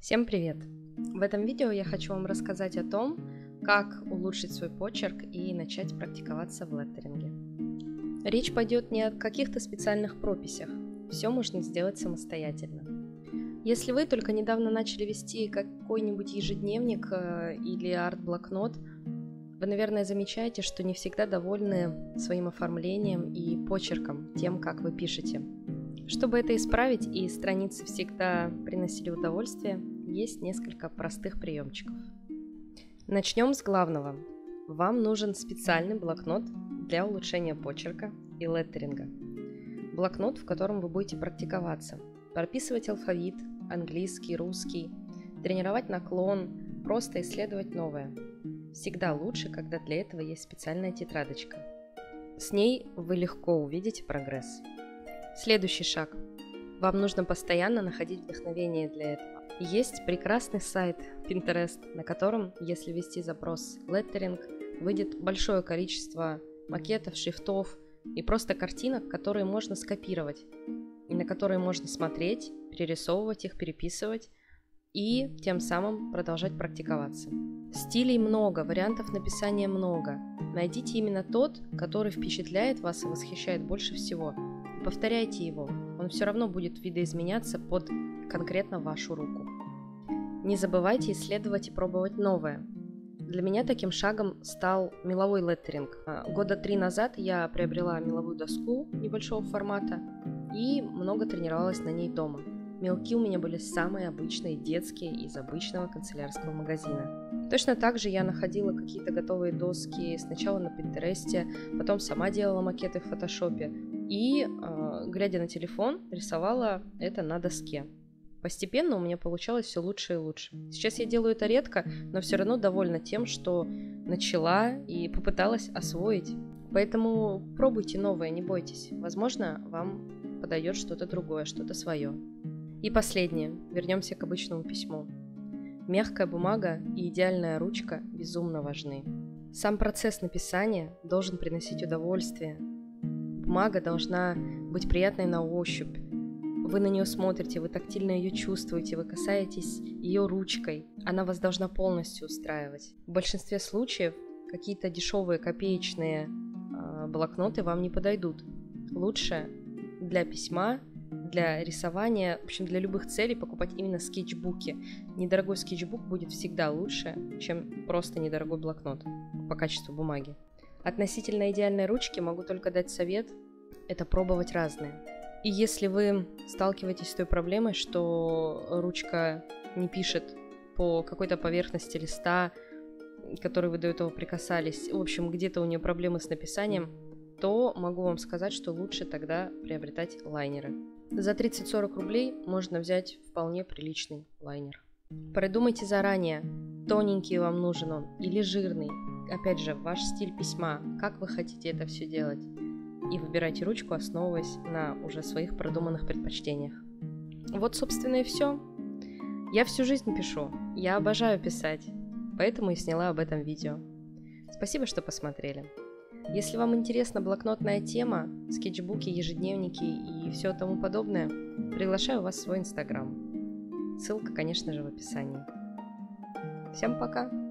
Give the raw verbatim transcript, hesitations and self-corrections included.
Всем привет! В этом видео я хочу вам рассказать о том, как улучшить свой почерк и начать практиковаться в леттеринге. Речь пойдет не о каких-то специальных прописях, все можно сделать самостоятельно. Если вы только недавно начали вести какой-нибудь ежедневник или арт-блокнот, вы, наверное, замечаете, что не всегда довольны своим оформлением и почерком, тем, как вы пишете. Чтобы это исправить и страницы всегда приносили удовольствие, есть несколько простых приемчиков. Начнем с главного. Вам нужен специальный блокнот для улучшения почерка и леттеринга. Блокнот, в котором вы будете практиковаться, прописывать алфавит, английский, русский, тренировать наклон, просто исследовать новое. Всегда лучше, когда для этого есть специальная тетрадочка. С ней вы легко увидите прогресс. Следующий шаг. Вам нужно постоянно находить вдохновение для этого. Есть прекрасный сайт Pinterest, на котором, если ввести запрос «леттеринг», выйдет большое количество макетов, шрифтов и просто картинок, которые можно скопировать, и на которые можно смотреть, перерисовывать их, переписывать и тем самым продолжать практиковаться. Стилей много, вариантов написания много. Найдите именно тот, который впечатляет вас и восхищает больше всего. Повторяйте его, он все равно будет видоизменяться под конкретно вашу руку. Не забывайте исследовать и пробовать новое. Для меня таким шагом стал меловой леттеринг. Года три назад я приобрела меловую доску небольшого формата и много тренировалась на ней дома. Мелки у меня были самые обычные, детские, из обычного канцелярского магазина. Точно так же я находила какие-то готовые доски сначала на Пинтересте, потом сама делала макеты в фотошопе и, э, глядя на телефон, рисовала это на доске. Постепенно у меня получалось все лучше и лучше. Сейчас я делаю это редко, но все равно довольна тем, что начала и попыталась освоить. Поэтому пробуйте новое, не бойтесь. Возможно, вам подойдет что-то другое, что-то свое. И последнее. Вернемся к обычному письму. Мягкая бумага и идеальная ручка безумно важны. Сам процесс написания должен приносить удовольствие. Бумага должна быть приятной на ощупь. Вы на нее смотрите, вы тактильно ее чувствуете, вы касаетесь ее ручкой. Она вас должна полностью устраивать. В большинстве случаев какие-то дешевые копеечные э, блокноты вам не подойдут. Лучше для письма, для рисования, в общем, для любых целей покупать именно скетчбуки. Недорогой скетчбук будет всегда лучше, чем просто недорогой блокнот по качеству бумаги. Относительно идеальной ручки могу только дать совет – это пробовать разные. И если вы сталкиваетесь с той проблемой, что ручка не пишет по какой-то поверхности листа, который вы до этого прикасались, в общем, где-то у нее проблемы с написанием, то могу вам сказать, что лучше тогда приобретать лайнеры. За тридцать-сорок рублей можно взять вполне приличный лайнер. Продумайте заранее, тоненький вам нужен он или жирный. Опять же, ваш стиль письма, как вы хотите это все делать. И выбирайте ручку, основываясь на уже своих продуманных предпочтениях. Вот, собственно, и все. Я всю жизнь пишу, я обожаю писать, поэтому и сняла об этом видео. Спасибо, что посмотрели. Если вам интересна блокнотная тема, скетчбуки, ежедневники и все тому подобное, приглашаю вас в свой инстаграм. Ссылка, конечно же, в описании. Всем пока!